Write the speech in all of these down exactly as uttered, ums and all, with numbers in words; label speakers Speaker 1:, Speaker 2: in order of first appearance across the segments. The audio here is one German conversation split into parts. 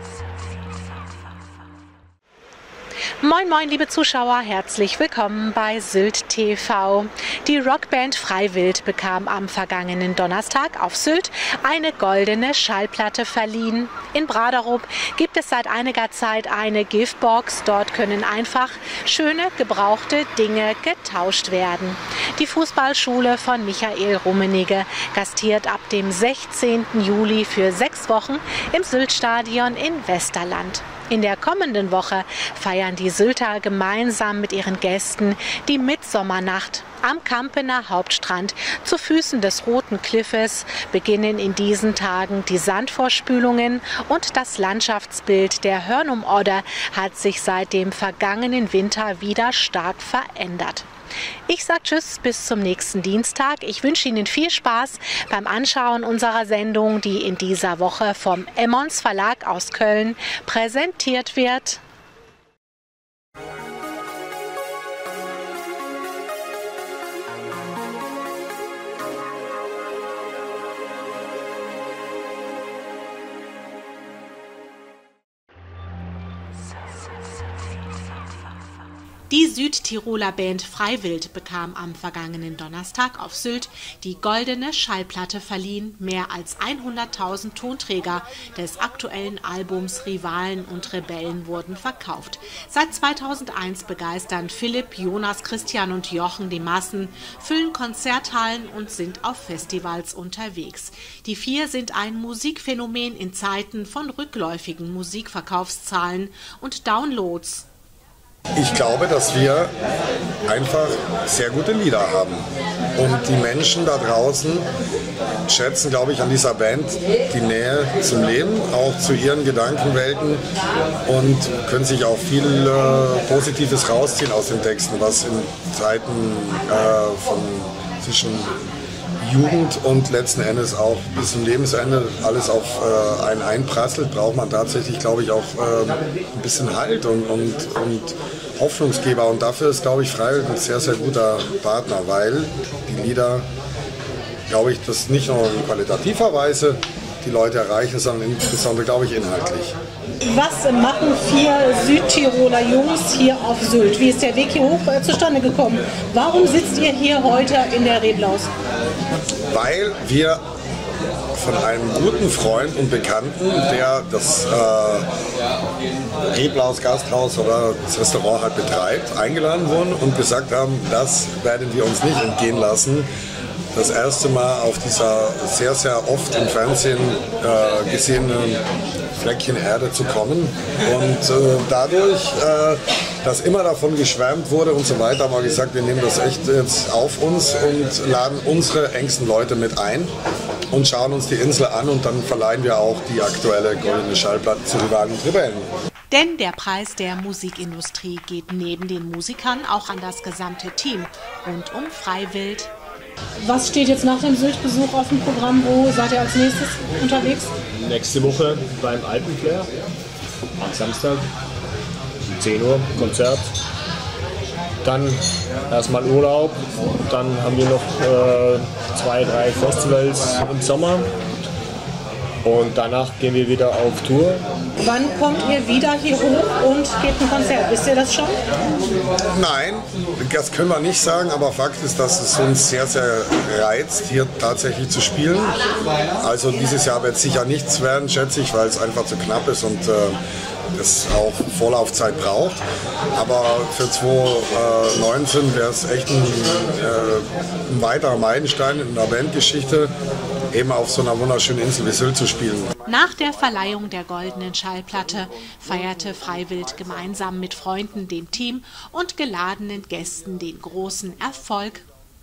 Speaker 1: Moin moin liebe Zuschauer, herzlich willkommen bei Sylt T V. Die Rockband Freiwild bekam am vergangenen Donnerstag auf Sylt eine goldene Schallplatte verliehen. In Braderup gibt es seit einiger Zeit eine Giftbox. Dort können einfach schöne, gebrauchte Dinge getauscht werden. Die Fußballschule von Michael Rummenigge gastiert ab dem sechzehnten Juli für sechs Wochen im Syltstadion in Westerland. In der kommenden Woche feiern die Sylter gemeinsam mit ihren Gästen die Mitsommernacht. Am Kampener Hauptstrand zu Füßen des Roten Kliffes beginnen in diesen Tagen die Sandvorspülungen und das Landschaftsbild der Hörnum-Odde hat sich seit dem vergangenen Winter wieder stark verändert. Ich sage Tschüss, bis zum nächsten Dienstag. Ich wünsche Ihnen viel Spaß beim Anschauen unserer Sendung, die in dieser Woche vom Emmons Verlag aus Köln präsentiert wird. Die Südtiroler Band Freiwild bekam am vergangenen Donnerstag auf Sylt die goldene Schallplatte verliehen. Mehr als hunderttausend Tonträger des aktuellen Albums Rivalen und Rebellen wurden verkauft. Seit zweitausendeins begeistern Philipp, Jonas, Christian und Jochen die Massen, füllen Konzerthallen und sind auf Festivals unterwegs. Die vier sind ein Musikphänomen in Zeiten von rückläufigen Musikverkaufszahlen und Downloads.
Speaker 2: Ich glaube, dass wir einfach sehr gute Lieder haben. Und die Menschen da draußen schätzen, glaube ich, an dieser Band die Nähe zum Leben, auch zu ihren Gedankenwelten und können sich auch viel äh, Positives rausziehen aus den Texten, was in Zeiten äh, von zwischen Jugend und letzten Endes auch bis zum Lebensende alles auf äh, einen einprasselt, braucht man tatsächlich, glaube ich, auch äh, ein bisschen Halt und, und, und Hoffnungsgeber. Und dafür ist, glaube ich, Freiwild ein sehr, sehr guter Partner, weil die Lieder, glaube ich, das nicht nur in qualitativer Weise die Leute erreichen, sondern insbesondere, glaube ich, inhaltlich.
Speaker 3: Was machen vier Südtiroler Jungs hier auf Sylt? Wie ist der Weg hier hoch äh, zustande gekommen? Warum sitzt ihr hier heute in der Reblaus?
Speaker 2: Weil wir von einem guten Freund und Bekannten, der das äh, Reblaus Gasthaus oder das Restaurant halt betreibt, eingeladen wurden und gesagt haben, das werden wir uns nicht entgehen lassen, das erste Mal auf dieser sehr, sehr oft im Fernsehen äh, gesehenen Fleckchen Erde zu kommen. Und äh, dadurch, äh, dass immer davon geschwärmt wurde und so weiter, haben wir gesagt, wir nehmen das echt jetzt auf uns und laden unsere engsten Leute mit ein und schauen uns die Insel an und dann verleihen wir auch die aktuelle goldene Schallplatte zu Rivalen und Rebellen.
Speaker 1: Denn der Preis der Musikindustrie geht neben den Musikern auch an das gesamte Team rund um Freiwild.
Speaker 3: Was steht jetzt nach dem Sylt-Besuch auf dem Programm? Wo seid ihr als nächstes unterwegs?
Speaker 4: Nächste Woche beim Alpenflair am Samstag um zehn Uhr Konzert. Dann erstmal Urlaub. Dann haben wir noch äh, zwei, drei Festivals im Sommer. Und danach gehen wir wieder auf Tour.
Speaker 3: Wann kommt ihr wieder hier hoch und gebt ein Konzert? Wisst ihr das schon?
Speaker 2: Nein, das können wir nicht sagen, aber Fakt ist, dass es uns sehr, sehr reizt, hier tatsächlich zu spielen. Also dieses Jahr wird es sicher nichts werden, schätze ich, weil es einfach zu knapp ist und äh, das auch Vorlaufzeit braucht. Aber für zweitausendneunzehn wäre es echt ein, äh, ein weiterer Meilenstein in der Bandgeschichte, eben auf so einer wunderschönen Insel wie Sylt zu spielen.
Speaker 1: Nach der Verleihung der goldenen Schallplatte feierte Freiwild gemeinsam mit Freunden, dem Team und geladenen Gästen den großen Erfolg.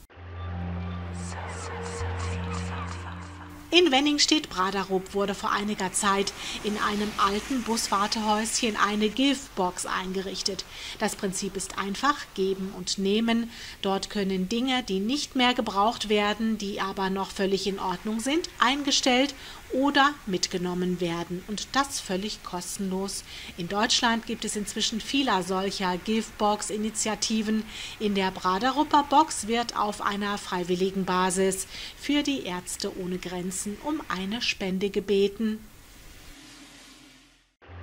Speaker 1: In Wenningstedt-Braderup wurde vor einiger Zeit in einem alten Buswartehäuschen eine Giftbox eingerichtet. Das Prinzip ist einfach, geben und nehmen. Dort können Dinge, die nicht mehr gebraucht werden, die aber noch völlig in Ordnung sind, eingestellt oder mitgenommen werden. Und das völlig kostenlos. In Deutschland gibt es inzwischen viele solcher Giftbox-Initiativen. In der Braderupper Box wird auf einer freiwilligen Basis für die Ärzte ohne Grenzen um eine Spende gebeten.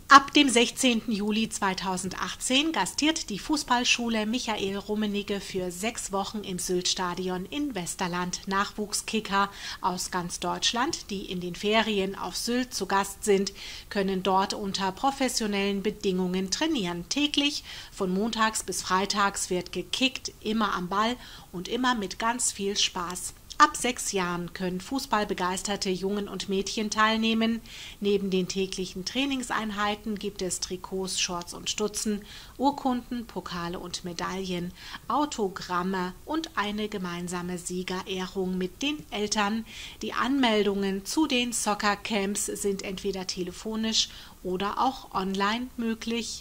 Speaker 1: Ab dem sechzehnten Juli zweitausendachtzehn gastiert die Fußballschule Michael Rummenigge für sechs Wochen im Syltstadion in Westerland Nachwuchskicker aus ganz Deutschland, die in den Ferien auf Sylt zu Gast sind, können dort unter professionellen Bedingungen trainieren. Täglich von montags bis freitags wird gekickt, immer am Ball und immer mit ganz viel Spaß. Ab sechs Jahren können fußballbegeisterte Jungen und Mädchen teilnehmen. Neben den täglichen Trainingseinheiten gibt es Trikots, Shorts und Stutzen, Urkunden, Pokale und Medaillen, Autogramme und eine gemeinsame Siegerehrung mit den Eltern. Die Anmeldungen zu den Soccer-Camps sind entweder telefonisch oder auch online möglich.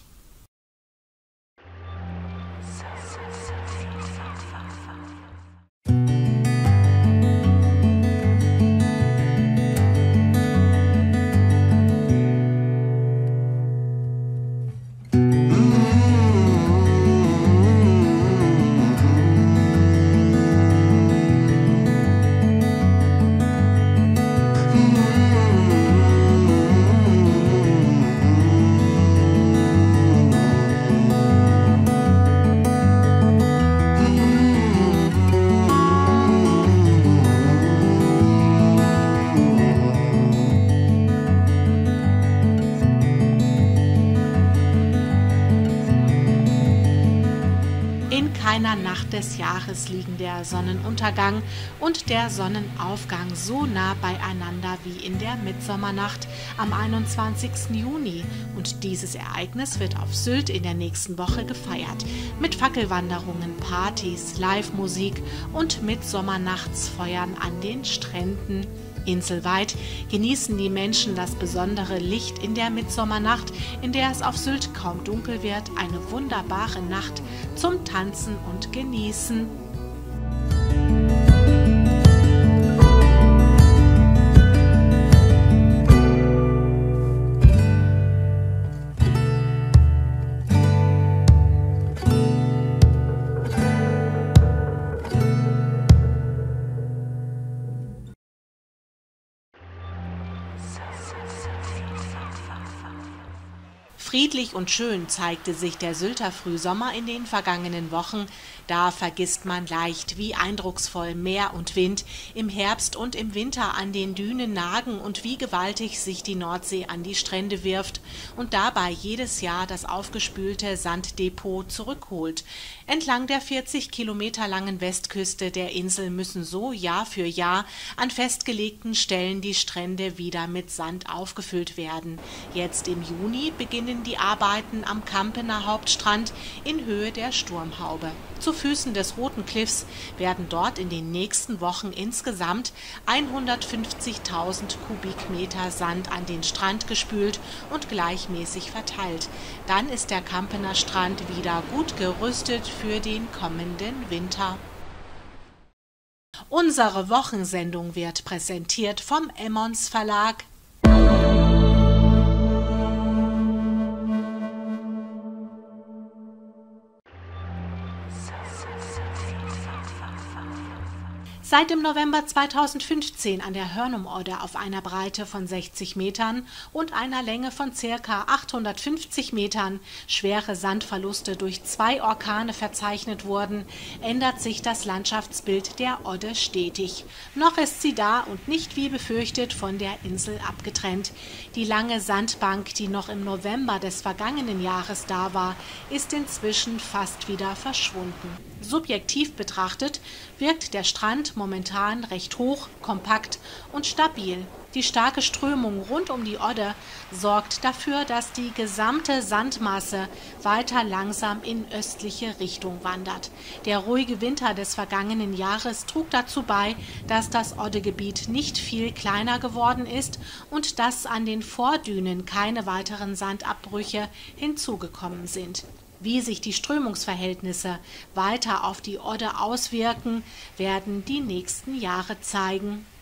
Speaker 1: In keiner Nacht des Jahres liegen der Sonnenuntergang und der Sonnenaufgang so nah beieinander wie in der Mitsommernacht am einundzwanzigsten Juni. Und dieses Ereignis wird auf Sylt in der nächsten Woche gefeiert. Mit Fackelwanderungen, Partys, Live-Musik und Mitsommernachtsfeuern an den Stränden. Inselweit genießen die Menschen das besondere Licht in der Mitsommernacht, in der es auf Sylt kaum dunkel wird, eine wunderbare Nacht zum Tanzen und Genießen. Friedlich und schön zeigte sich der Sylter Frühsommer in den vergangenen Wochen. Da vergisst man leicht, wie eindrucksvoll Meer und Wind im Herbst und im Winter an den Dünen nagen und wie gewaltig sich die Nordsee an die Strände wirft und dabei jedes Jahr das aufgespülte Sanddepot zurückholt. Entlang der vierzig Kilometer langen Westküste der Insel müssen so Jahr für Jahr an festgelegten Stellen die Strände wieder mit Sand aufgefüllt werden. Jetzt im Juni beginnen die Arbeiten am Kampener Hauptstrand in Höhe der Sturmhaube. Zu Füßen des Roten Kliffs werden dort in den nächsten Wochen insgesamt hundertfünfzigtausend Kubikmeter Sand an den Strand gespült und gleichmäßig verteilt. Dann ist der Kampener Strand wieder gut gerüstet für den kommenden Winter. Unsere Wochensendung wird präsentiert vom Emmons Verlag. Seit dem November zweitausendfünfzehn an der Hörnum-Odde auf einer Breite von sechzig Metern und einer Länge von ca. achthundertfünfzig Metern schwere Sandverluste durch zwei Orkane verzeichnet wurden, ändert sich das Landschaftsbild der Odde stetig. Noch ist sie da und nicht wie befürchtet von der Insel abgetrennt. Die lange Sandbank, die noch im November des vergangenen Jahres da war, ist inzwischen fast wieder verschwunden. Subjektiv betrachtet wirkt der Strand momentan recht hoch, kompakt und stabil. Die starke Strömung rund um die Odde sorgt dafür, dass die gesamte Sandmasse weiter langsam in östliche Richtung wandert. Der ruhige Winter des vergangenen Jahres trug dazu bei, dass das Oddegebiet nicht viel kleiner geworden ist und dass an den Vordünen keine weiteren Sandabbrüche hinzugekommen sind. Wie sich die Strömungsverhältnisse weiter auf die Odde auswirken, werden die nächsten Jahre zeigen.